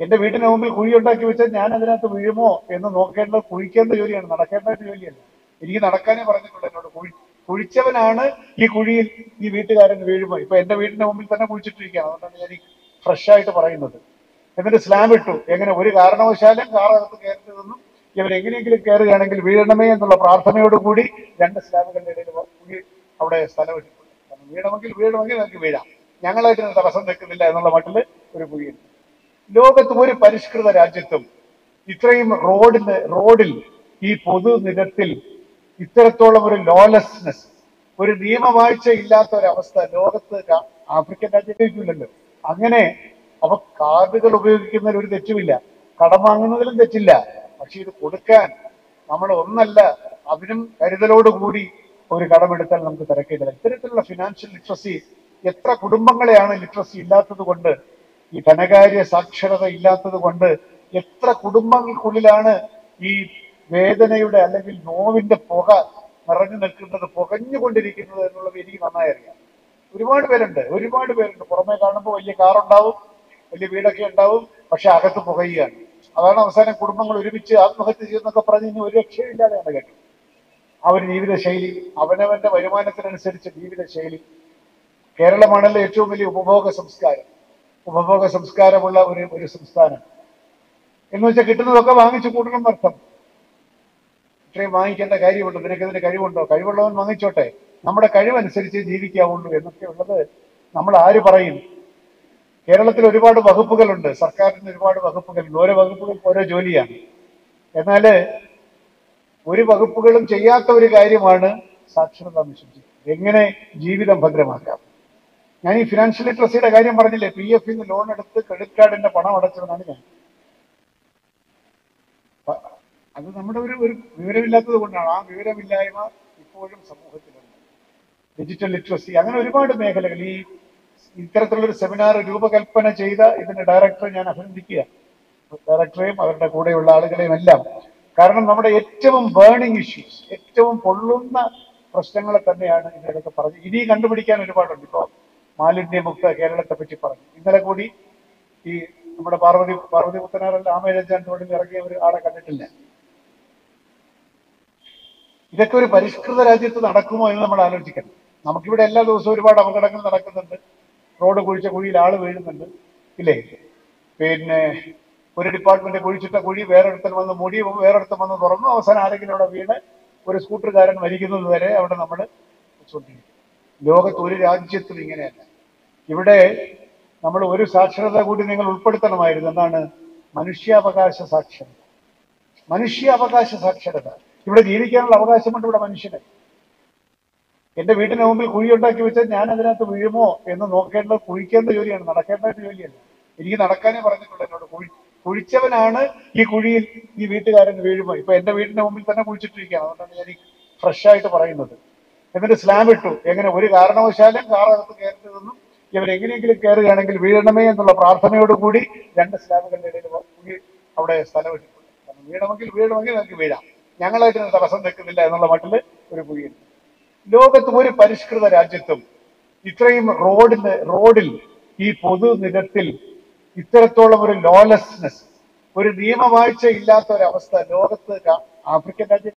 എന്റെ വീട്ടിന് മുമ്പിൽ കുഴി ഉണ്ടാക്കി വെച്ചാൽ ഞാൻ അതിനകത്ത് വീഴുമോ എന്ന് നോക്കേണ്ടത് കുഴിക്കേണ്ട ജോലിയാണ്, നടക്കേണ്ട ജോലിയല്ല. എനിക്ക് നടക്കാനേ പറഞ്ഞിട്ടുള്ളൂ എന്നോട്. കുഴിച്ചവനാണ് ഈ കുഴിയിൽ ഈ വീട്ടുകാരൻ വീഴുമോ. ഇപ്പൊ എന്റെ വീടിന്റെ മുമ്പിൽ തന്നെ കുഴിച്ചിട്ടിരിക്കുകയാണ്, അതുകൊണ്ടാണ് ഞാൻ ഈ ഫ്രഷ് ആയിട്ട് പറയുന്നത്. എന്നിട്ട് സ്ലാബ് ഇട്ടു, എങ്ങനെ ഒരു കാരണവശാലും കാറകത്ത് കയറരുതെന്നും ഇവരെങ്ങനെയെങ്കിലും കയറുകയാണെങ്കിൽ വീഴണമേ എന്നുള്ള പ്രാർത്ഥനയോടുകൂടി 2 സ്ലാബുകളുടെ ഇടയിൽ കുഴി അവിടെ സ്ഥലം ഇട്ടിട്ടുണ്ട്. വീഴണമെങ്കിൽ നമുക്ക് വീഴാം, ഞങ്ങളായിട്ട് തടസ്സം നിൽക്കുന്നില്ല എന്നുള്ള മട്ടില് ഒരു കുഴിയുണ്ട്. ലോകത്ത് ഒരു പരിഷ്കൃത രാജ്യത്തും ഇത്രയും റോഡിൽ ഈ പൊതുനിരത്തിൽ ഇത്തരത്തോളം ഒരു ലോലെസ്നെസ്, ഒരു നിയമവാഴ്ച ഇല്ലാത്ത ഒരവസ്ഥ ലോകത്ത് ആഫ്രിക്കൻ രാജ്യത്തേക്കില്ലല്ലോ. അങ്ങനെ അവ കാർഡുകൾ ഉപയോഗിക്കുന്നതിൽ ഒരു തെറ്റുമില്ല, കടം വാങ്ങുന്നതിലും തെറ്റില്ല. പക്ഷെ ഇത് കൊടുക്കാൻ നമ്മൾ ഒന്നല്ല, അതിനും കരുതലോടുകൂടി ഒരു കടമെടുത്താൽ നമുക്ക് തിരക്കേണ്ടില്ല. ഇത്തരത്തിലുള്ള ഫിനാൻഷ്യൽ ലിറ്ററസി എത്ര കുടുംബങ്ങളെയാണ് ലിറ്ററസി ഇല്ലാത്തത് കൊണ്ട്, ഈ ധനകാര്യ സാക്ഷരത ഇല്ലാത്തത് കൊണ്ട് എത്ര കുടുംബങ്ങൾക്കുള്ളിലാണ് ഈ വേദനയുടെ അല്ലെങ്കിൽ നോവിന്റെ പുക നിറഞ്ഞു നിൽക്കുന്നത്, പുകഞ്ഞുകൊണ്ടിരിക്കുന്നത് എന്നുള്ളത് എനിക്ക് നന്നായി അറിയാം. ഒരുപാട് പേരുണ്ട്. പുറമെ കാണുമ്പോൾ വലിയ കാറുണ്ടാവും, വലിയ വീടൊക്കെ ഉണ്ടാവും, പക്ഷെ അകത്ത് പുകയുകയാണ്. അതാണ് അവസാനം കുടുംബങ്ങൾ ഒരുമിച്ച് ആത്മഹത്യ ചെയ്യുന്നൊക്കെ പറഞ്ഞ് ഇനി ഒരു രക്ഷയില്ലാതെയാണ് കേട്ടത്. ആ ഒരു ജീവിതശൈലി, അവനവന്റെ വരുമാനത്തിനനുസരിച്ച് ജീവിതശൈലി. കേരളമാണല്ലോ ഏറ്റവും വലിയ ഉപഭോഗ സംസ്കാരമുള്ള ഒരു സംസ്ഥാനം. എന്ന് വെച്ചാൽ കിട്ടുന്നതൊക്കെ വാങ്ങിച്ചു കൂട്ടണം അർത്ഥം. ഇത്രയും വാങ്ങിക്കേണ്ട കാര്യമുണ്ടോ, നിനക്കതിന് കഴിവുണ്ടോ? കഴിവുള്ളവൻ വാങ്ങിച്ചോട്ടെ, നമ്മുടെ കഴിവനുസരിച്ച് ജീവിക്കാവുള്ളൂ എന്നൊക്കെ ഉള്ളത് നമ്മൾ ആര് പറയും? കേരളത്തിൽ ഒരുപാട് വകുപ്പുകളുണ്ട്, സർക്കാരിന് ഒരുപാട് വകുപ്പുകളുണ്ട്, ഓരോ വകുപ്പുകൾക്ക് ഓരോ ജോലിയാണ്. എന്നാല് ഒരു വകുപ്പുകളും ചെയ്യാത്ത ഒരു കാര്യമാണ് സാക്ഷരതാ മിഷൻ. എങ്ങനെ ജീവിതം ഭദ്രമാക്കാം. ഞാൻ ഈ ഫിനാൻഷ്യൽ ലിറ്ററസിയുടെ കാര്യം പറഞ്ഞില്ലേ, PF ലോൺ എടുത്ത് ക്രെഡിറ്റ് കാർഡിന്റെ പണം അടച്ചവനാണ് ഞാൻ. അത് നമ്മുടെ ഒരു വിവരമില്ലാത്തത് കൊണ്ടാണ്. ആ വിവരമില്ലായ്മ ഇപ്പോഴും സമൂഹത്തിലുണ്ട്. ഡിജിറ്റൽ ലിറ്ററസി, അങ്ങനെ ഒരുപാട് മേഖലകൾ. ഈ ഇത്തരത്തിലുള്ളൊരു സെമിനാർ രൂപകൽപ്പന ചെയ്ത ഇതിന്റെ ഡയറക്ടറെ ഞാൻ അഭിനന്ദിക്കുക, ഡയറക്ടറെയും അവരുടെ കൂടെയുള്ള ആളുകളെയും എല്ലാം. കാരണം നമ്മുടെ ഏറ്റവും ബേണിംഗ് ഇഷ്യൂസ്, ഏറ്റവും പൊള്ളുന്ന പ്രശ്നങ്ങളെ തന്നെയാണ് ഇതിനൊക്കെ പറഞ്ഞ് ഇനി കണ്ടുപിടിക്കാൻ ഒരുപാടുണ്ട്. ഇപ്പോൾ മാലിന്യമുക്ത കേരളത്തെ പറ്റി പറഞ്ഞു. ഇന്നലെ കൂടി ഈ നമ്മുടെ പാർവതി പുത്തനാറല്ല ആമേഴഞ്ചാൻ തോടിൽ ഇറങ്ങിയ ഒരു ആളെ കണ്ടിട്ടില്ല. ഇതൊക്കെ ഒരു പരിഷ്കൃത രാജ്യത്ത് നടക്കുമോ എന്ന് നമ്മൾ ആലോചിക്കണം. നമുക്കിവിടെ എല്ലാ ദിവസവും ഒരുപാട് അപകടങ്ങൾ നടക്കുന്നുണ്ട്, റോഡ് കുഴിച്ച കുഴിയിൽ ആള് വീഴുന്നുണ്ട്, ഇല്ലേ? പിന്നെ ഒരു ഡിപ്പാർട്ട്മെന്റ് കുഴിച്ചിട്ട കുഴി വേറൊരുത്തൻ വന്ന് മൂടി, വേറൊരുത്തൻ വന്ന് തുറന്നു, അവസാനം ആരെങ്കിലും അവിടെ വീണ് ഒരു സ്കൂട്ടറുകാരൻ മരിക്കുന്നത് വരെ അവിടെ നമ്മൾ വെച്ചുകൊണ്ടിരിക്കും. ലോകത്ത് ഒരു രാജ്യത്തും ഇങ്ങനെയല്ല. ഇവിടെ നമ്മൾ ഒരു സാക്ഷരത കൂടി നിങ്ങൾ ഉൾപ്പെടുത്തണമായിരുന്നു. എന്താണ്? മനുഷ്യാവകാശ സാക്ഷരത. ഇവിടെ ജീവിക്കാനുള്ള അവകാശമുണ്ട് ഇവിടെ മനുഷ്യന്. എന്റെ വീട്ടിന് മുമ്പിൽ കുഴി ഉണ്ടാക്കി വെച്ചാൽ ഞാൻ അതിനകത്ത് വീഴുമോ എന്ന് നോക്കേണ്ടത് കുഴിക്കേണ്ട ജോലിയാണ്, നടക്കേണ്ട ജോലിയല്ല. എനിക്ക് നടക്കാനേ പറഞ്ഞിട്ടുള്ളൂ എന്നോട്. കുഴിച്ചവനാണ് ഈ കുഴിയിൽ ഈ വീട്ടുകാരൻ വീഴുമോ. ഇപ്പൊ എന്റെ വീടിന്റെ മുമ്പിൽ തന്നെ കുഴിച്ചിട്ടിരിക്കുകയാണ്, അതുകൊണ്ടാണ് ഞാൻ ഈ ഫ്രഷ് ആയിട്ട് പറയുന്നത്. എന്നിട്ട് സ്ലാബ് ഇട്ടു, എങ്ങനെ ഒരു കാരണവശാലും കാറകത്ത് കയറരുതെന്നും ഇവരെങ്ങനെയെങ്കിലും കയറുകയാണെങ്കിൽ വീഴണമേ എന്നുള്ള പ്രാർത്ഥനയോടുകൂടി 2 സ്ലാബുകളുടെ ഇടയിൽ കുഴി അവിടെ സ്ഥലം ഇട്ടിട്ടുണ്ട്. വീഴണമെങ്കിൽ നമുക്ക് വീഴാം, ഞങ്ങളായിട്ട് തടസ്സം നിൽക്കുന്നില്ല എന്നുള്ള മട്ടില് ഒരു കുഴിയുണ്ട്. ലോകത്ത് ഒരു പരിഷ്കൃത രാജ്യത്തും ഇത്രയും റോഡിൽ ഈ പൊതുനിരത്തിൽ ഇത്തരത്തോളം ഒരു ലോലെസ്നെസ്, ഒരു നിയമവാഴ്ച ഇല്ലാത്ത ഒരവസ്ഥ ലോകത്ത് ആഫ്രിക്കൻ രാജ്യം